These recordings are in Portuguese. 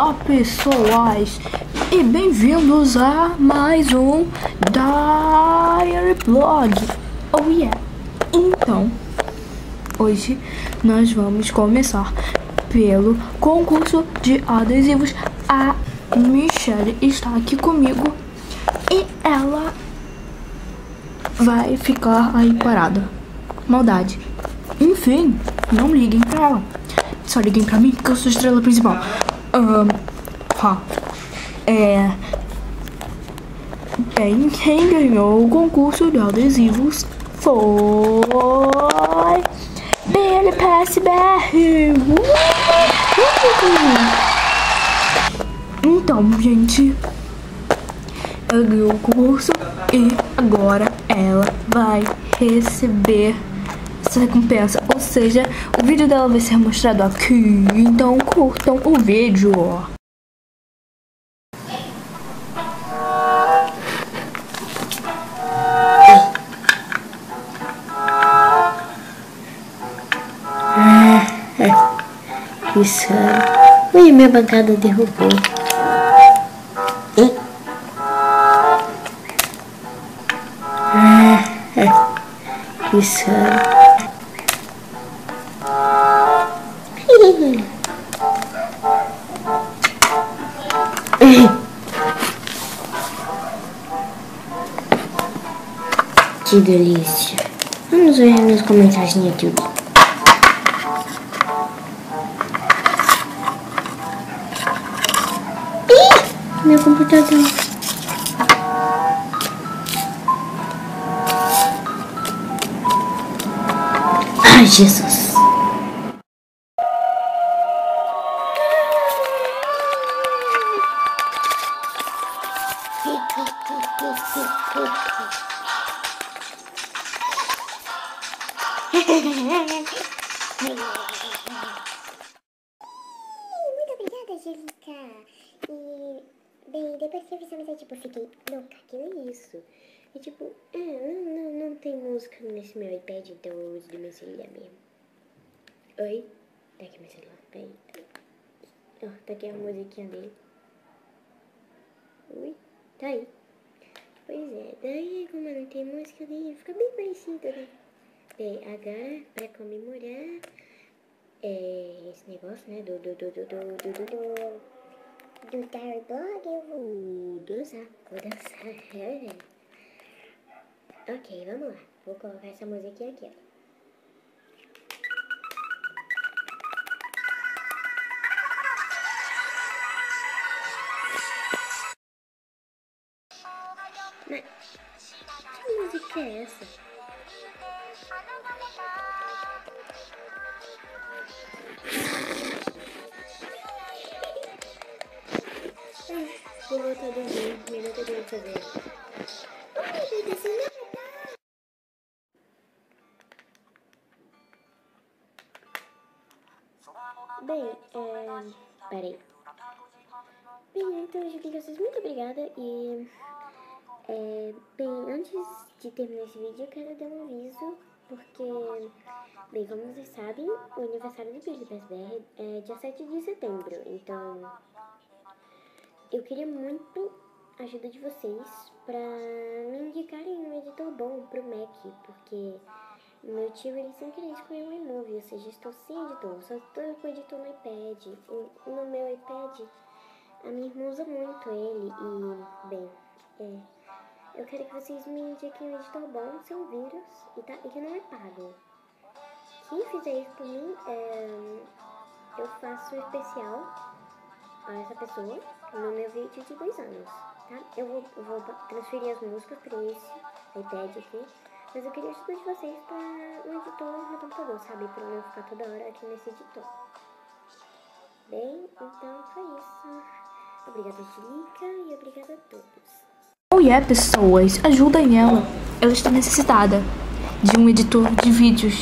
Olá pessoas e bem-vindos a mais um Diary Blog. Oh yeah! Então, hoje nós vamos começar pelo concurso de adesivos. A Michelle está aqui comigo e ela vai ficar aí parada. Maldade. Enfim, não liguem pra ela. Só liguem pra mim porque eu sou a estrela principal. Bem, quem ganhou o concurso de adesivos foi Billy PSBR. Então, gente, ela ganhou o concurso e agora ela vai receber essa recompensa, ou seja, o vídeo dela vai ser mostrado aqui, então curtam o vídeo. Isso. Ui, minha bancada derrubou. Isso. Que delícia. Vamos ver meus comentários no YouTube. Meu computador. Ai, Jesus. Muito obrigada, Angélica. E, bem, depois que avisamos, eu, fiquei louca, que é isso? E, não tem música nesse meu iPad, então eu uso do meu celular mesmo. Oi? Tá aqui meu celular, peraí. Ó, tá aqui a musiquinha dele. Ui, tá aí. Pois é, daí como não tem música, daí fica bem parecido, né? Bem, agora, pra comemorar esse negócio, né, do Diary Blog, eu vou dançar. Ok, vamos lá. Vou colocar essa musiquinha aqui, ó. Mas que música é essa? Vou voltar a dormir, melhor que eu tenho que fazer. Ai, meu Deus, bem, peraí. Bem, então eu queria vocês muito obrigada e... bem, antes de terminar esse vídeo, eu quero dar um aviso, porque, bem, como vocês sabem, o aniversário do Billy PSBR é dia 7 de setembro, então eu queria muito a ajuda de vocês pra me indicarem um editor bom pro Mac, porque meu tio, ele sem querer escolheu um iMovie, ou seja, estou sem editor, só estou com editor no iPad, e no meu iPad a minha irmã usa muito ele, e, bem, eu quero que vocês me indiquem um editor bom, sem vírus, e que não é pago. Quem fizer isso por mim, eu faço um especial a essa pessoa no meu vídeo de 2 anos, tá? Eu vou transferir as músicas para esse iPad aqui, mas eu queria a ajuda de vocês para um editor no computador, sabe? Para eu não ficar toda hora aqui nesse editor. Bem, então foi isso. Obrigada, Angélica, e obrigada a todos. Oh yeah, pessoas, ajudem ela. Ela está necessitada de um editor de vídeos.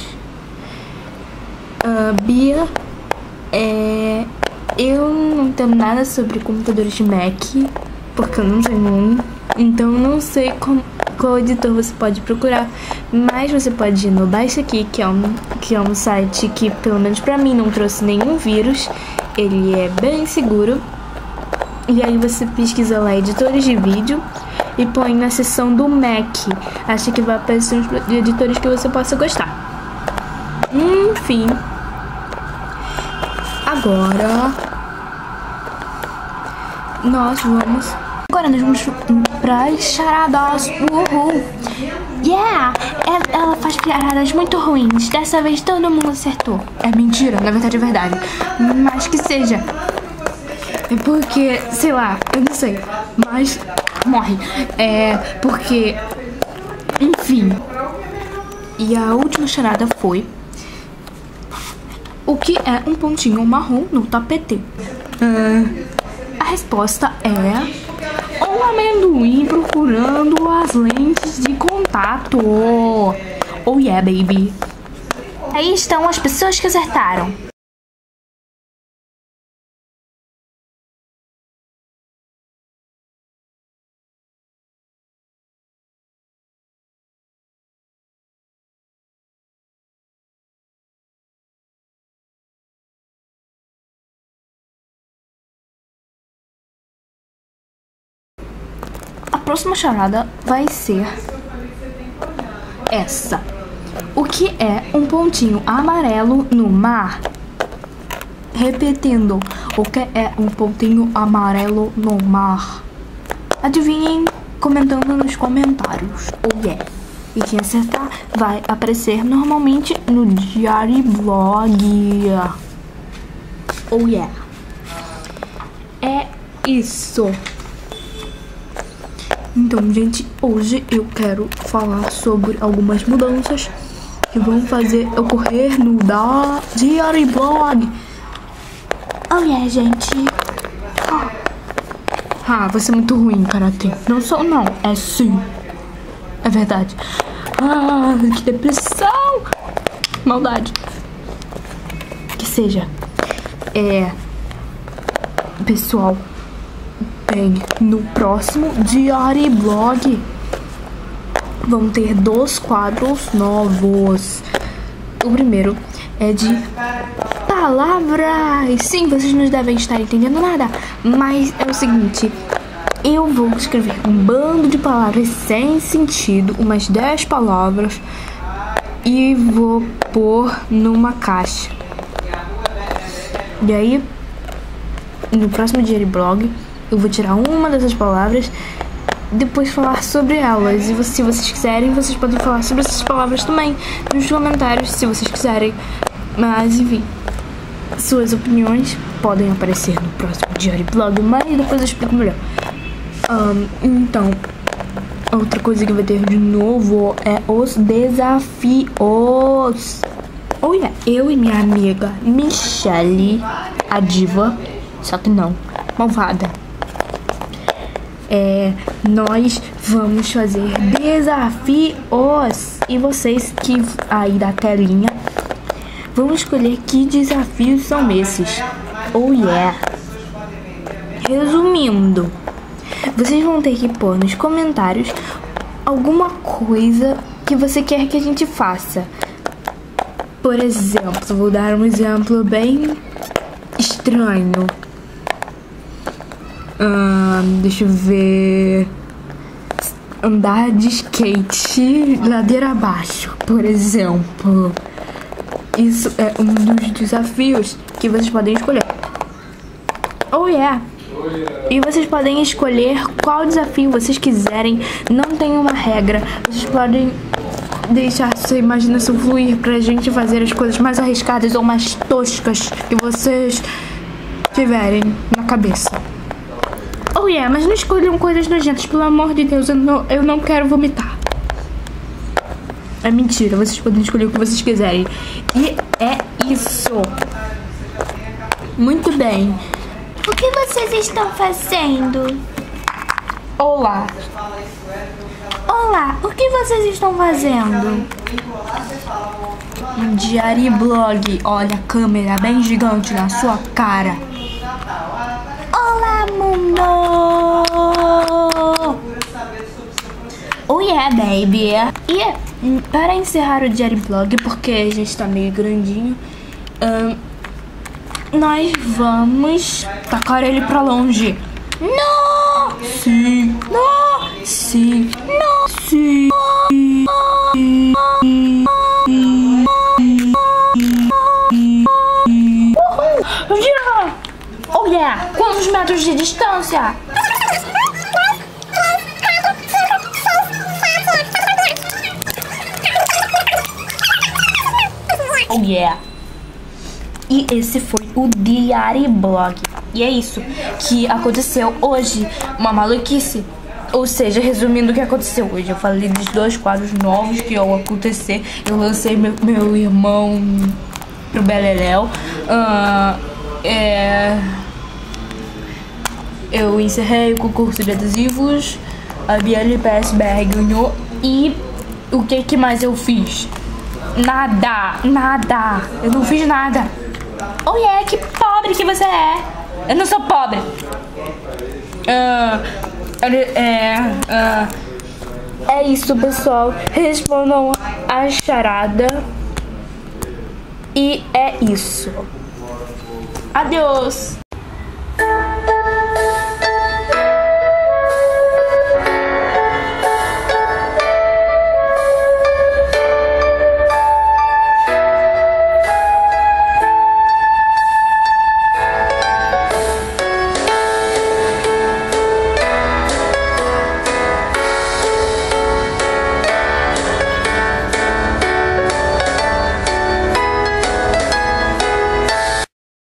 Bia, eu não entendo nada sobre computadores de Mac, porque eu não tenho um. Então eu não sei qual editor você pode procurar, mas você pode ir no Baixa Aqui, que é um site que, pelo menos pra mim, não trouxe nenhum vírus. Ele é bem seguro E aí você pesquisa lá editores de vídeo e põe na seção do Mac. Acho que vai aparecer uns editores que você possa gostar. Enfim. Agora nós vamos para as charadas. Uhul. Yeah! Ela faz charadas muito ruins. Dessa vez todo mundo acertou. É mentira, na verdade é verdade. Mas que seja. É porque, sei lá, eu não sei. Mas morre. É porque, enfim. E a última charada foi: o que é um pontinho marrom no tapete? A resposta é um amendoim procurando as lentes de contato. Oh yeah, baby. Aí estão as pessoas que acertaram. A próxima charada vai ser essa. O que é um pontinho amarelo no mar? Repetindo, o que é um pontinho amarelo no mar? Adivinhem comentando nos comentários. Oh yeah. E quem acertar vai aparecer normalmente no Diary Blog. Oh yeah. É isso. Então, gente, hoje eu quero falar sobre algumas mudanças que vão fazer ocorrer no Diary Blog. Oh yeah, gente. Você é muito ruim, Karatê. Não sou, não. É sim. É verdade. Que depressão. Maldade. Que seja. Pessoal, bem, no próximo Diary Blog vão ter 2 quadros novos. O primeiro é de palavras. Sim, vocês não devem estar entendendo nada, mas é o seguinte: eu vou escrever um bando de palavras sem sentido, umas 10 palavras, e vou pôr numa caixa. E aí, no próximo Diary Blog, eu vou tirar uma dessas palavras, depois falar sobre elas. E se vocês quiserem, vocês podem falar sobre essas palavras também nos comentários, se vocês quiserem. Mas enfim, suas opiniões podem aparecer no próximo Diary Blog, mas depois eu explico melhor. Então, outra coisa que vai ter de novo é os desafios. Oh yeah, eu e minha amiga Michelle, a diva, só que não, malvada. Nós vamos fazer desafios. E vocês que aí da telinha vão escolher que desafios são esses. Oh yeah. Resumindo, vocês vão ter que pôr nos comentários alguma coisa que você quer que a gente faça. Por exemplo, vou dar um exemplo bem estranho. Deixa eu ver. Andar de skate ladeira abaixo, por exemplo. Isso é um dos desafios que vocês podem escolher. Oh yeah. E vocês podem escolher qual desafio vocês quiserem. Não tem uma regra. Vocês podem deixar sua imaginação fluir pra gente fazer as coisas mais arriscadas ou mais toscas que vocês tiverem na cabeça. Oh yeah, mas não escolham coisas nojentas, pelo amor de Deus, eu não quero vomitar. É mentira, vocês podem escolher o que vocês quiserem. E é isso. Muito bem. O que vocês estão fazendo? Olá. Olá, o que vocês estão fazendo? Um Diary Blog. Olha a câmera bem gigante na sua cara. Olá, mundo! Oh yeah, baby. E para encerrar o Diary Blog, porque já está meio grandinho, nós vamos tacar ele pra longe. Não! Sim! Não! Sim! Não! Sim! Yeah! Oh yeah! Quantos metros de distância? Oh yeah! E esse foi o Diário Blog. E é isso que aconteceu hoje. Uma maluquice. Ou seja, resumindo o que aconteceu hoje. Eu falei dos 2 quadros novos que iam acontecer. Eu lancei meu irmão pro Beleléu. Eu encerrei o concurso de adesivos. A Biele PSBR ganhou. E o que mais eu fiz? Nada. Eu não fiz nada. Oh yeah, que pobre que você é. Eu não sou pobre. É isso, pessoal. Respondam a charada. E é isso. Adeus.